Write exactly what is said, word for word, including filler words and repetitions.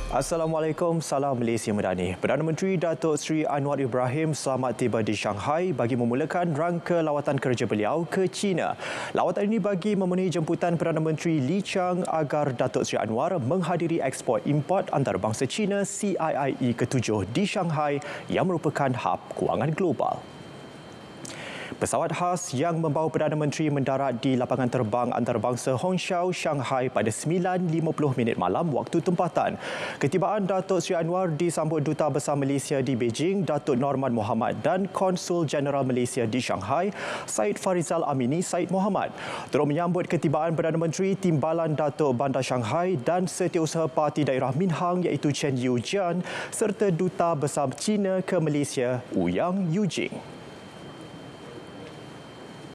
Assalamualaikum, salam Malaysia Madani. Perdana Menteri Datuk Seri Anwar Ibrahim selamat tiba di Shanghai bagi memulakan rangka lawatan kerja beliau ke China. Lawatan ini bagi memenuhi jemputan Perdana Menteri Li Qiang agar Datuk Seri Anwar menghadiri ekspor import antarabangsa China C I I E ketujuh di Shanghai yang merupakan hub kewangan global. Pesawat khas yang membawa Perdana Menteri mendarat di lapangan terbang antarabangsa Hongqiao, Shanghai pada sembilan lima puluh minit malam waktu tempatan. Ketibaan Datuk Seri Anwar disambut Duta Besar Malaysia di Beijing, Datuk Norman Mohamad dan Konsul Jeneral Malaysia di Shanghai, Syed Farizal Amini Syed Mohamad. Turut menyambut ketibaan Perdana Menteri, Timbalan Datuk Bandar Shanghai dan Setiausaha Parti Daerah Minhang iaitu Chen Yujian serta Duta Besar China ke Malaysia, Ouyang Yujing.